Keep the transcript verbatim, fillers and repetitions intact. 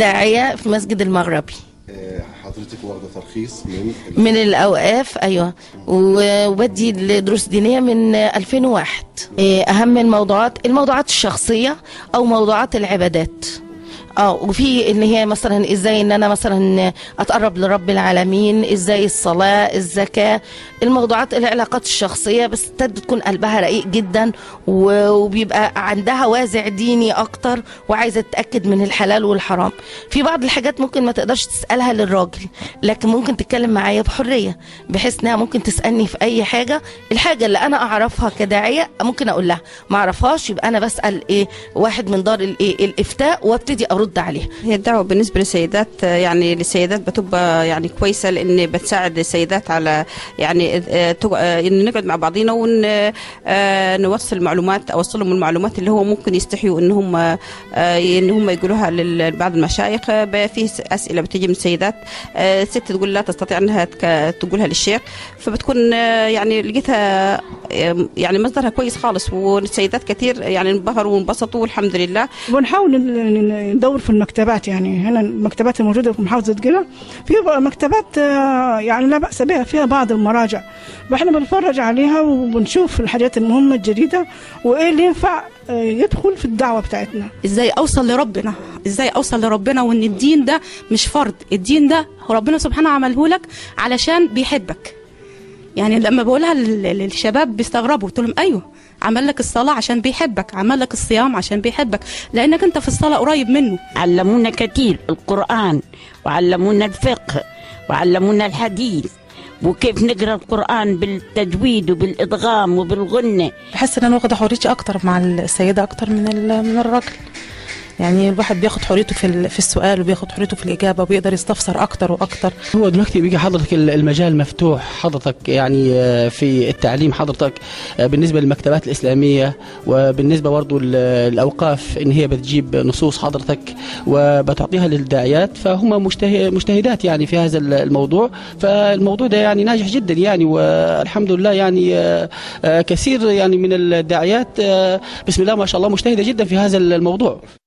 داعية في مسجد المغربي. حضرتك واخده ترخيص من من الأوقاف، أيوة، وبدي دروس دينية من ألفين وواحد. أهم الموضوعات الموضوعات الشخصية أو موضوعات العبادات. اه وفي ان هي مثلا ازاي ان انا مثلا اتقرب لرب العالمين، ازاي الصلاه، الزكاه، الموضوعات العلاقات الشخصيه، بس تكون قلبها رقيق جدا وبيبقى عندها وازع ديني اكتر وعايزه تتاكد من الحلال والحرام. في بعض الحاجات ممكن ما تقدرش تسالها للراجل، لكن ممكن تتكلم معايا بحريه، بحيث انها ممكن تسالني في اي حاجه. الحاجه اللي انا اعرفها كداعيه ممكن اقول لها، ما اعرفهاش يبقى انا بسال ايه واحد من دار الايه الافتاء وابتدي ارد عليها. هي الدعوه بالنسبه للسيدات، يعني للسيدات بتبقى يعني كويسه، لان بتساعد السيدات على يعني ان نقعد مع بعضينا ونوصل معلومات، اوصلهم المعلومات اللي هو ممكن يستحيوا ان هم ان هم يقولوها لبعض المشايخ. في اسئله بتيجي من السيدات، ست تقول لا تستطيع انها تقولها للشيخ، فبتكون يعني لقيتها يعني مصدرها كويس خالص، والسيدات كثير يعني انبهروا وانبسطوا والحمد لله. ونحاول ندور في المكتبات، يعني هنا المكتبات الموجوده في محافظه قنا في مكتبات يعني لا باس بها، فيها بعض المراجع، واحنا بنتفرج عليها وبنشوف الحاجات المهمه الجديده وايه اللي ينفع يدخل في الدعوه بتاعتنا. ازاي اوصل لربنا، ازاي اوصل لربنا، وان الدين ده مش فرض، الدين ده ربنا سبحانه عمله لك علشان بيحبك. يعني لما بقولها للشباب بيستغربوا، قلت لهم ايوه، عمل لك الصلاه عشان بيحبك، عمل لك الصيام عشان بيحبك، لانك انت في الصلاه قريب منه. علمونا كتير القران، وعلمونا الفقه، وعلمونا الحديث، وكيف نقرا القران بالتجويد وبالادغام وبالغنه. بحس ان انا واخده حريتي اكتر مع السيده اكتر من من الراجل. يعني الواحد بياخد حريته في في السؤال، وبياخد حريته في الاجابه، وبيقدر يستفسر اكتر واكتر. هو دلوقتي بيجي حضرتك المجال مفتوح حضرتك، يعني في التعليم حضرتك بالنسبه للمكتبات الاسلاميه، وبالنسبه برضه الاوقاف ان هي بتجيب نصوص حضرتك وبتعطيها للداعيات، فهم مجتهدات يعني في هذا الموضوع. فالموضوع ده يعني ناجح جدا يعني، والحمد لله يعني كثير يعني من الداعيات بسم الله ما شاء الله مجتهده جدا في هذا الموضوع.